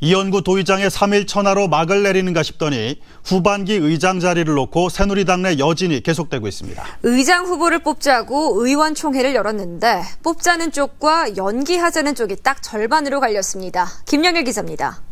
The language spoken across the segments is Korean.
이현구 도의장의 3일 천하로 막을 내리는가 싶더니 후반기 의장 자리를 놓고 새누리당 내 여진이 계속되고 있습니다. 의장 후보를 뽑자고 의원총회를 열었는데 뽑자는 쪽과 연기하자는 쪽이 딱 절반으로 갈렸습니다. 김영일 기자입니다.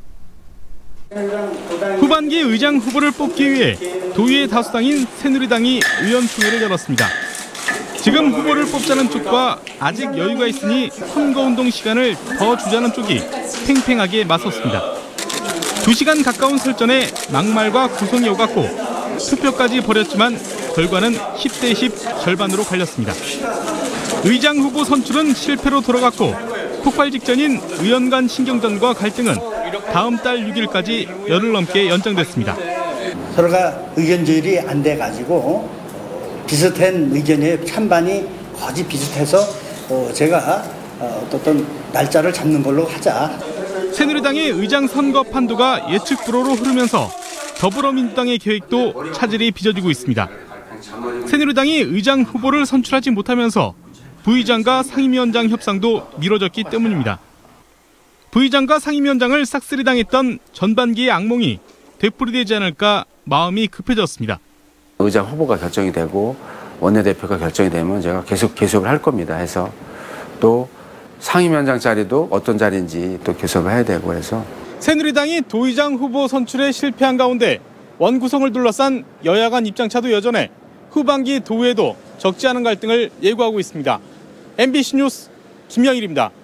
후반기 의장 후보를 뽑기 위해 도의의 다수당인 새누리당이 의원총회를 열었습니다. 지금 후보를 뽑자는 쪽과 아직 여유가 있으니 선거운동 시간을 더 주자는 쪽이 팽팽하게 맞섰습니다. 2시간 가까운 설전에 막말과 구성이 오갔고 투표까지 벌였지만 결과는 10대 10 절반으로 갈렸습니다. 의장 후보 선출은 실패로 돌아갔고 폭발 직전인 의원 간 신경전과 갈등은 다음 달 6일까지 열흘 넘게 연장됐습니다. 서로가 의견 조율이 안 돼가지고 비슷한 의견의 찬반이 거의 비슷해서 제가 어떤 날짜를 잡는 걸로 하자. 새누리당의 의장 선거 판도가 예측 불허로 흐르면서 더불어민주당의 계획도 차질이 빚어지고 있습니다. 새누리당이 의장 후보를 선출하지 못하면서 부의장과 상임위원장 협상도 미뤄졌기 때문입니다. 부의장과 상임위원장을 싹쓸이당했던 전반기의 악몽이 되풀이되지 않을까 마음이 급해졌습니다. 의장 후보가 결정이 되고 원내대표가 결정이 되면 제가 계속을 할 겁니다. 해서 또 상임위원장 자리도 어떤 자리인지 또 계속을 해야 되고 해서 새누리당이 도의장 후보 선출에 실패한 가운데 원구성을 둘러싼 여야 간 입장차도 여전해 후반기 도의회도 적지 않은 갈등을 예고하고 있습니다. MBC 뉴스 김영일입니다.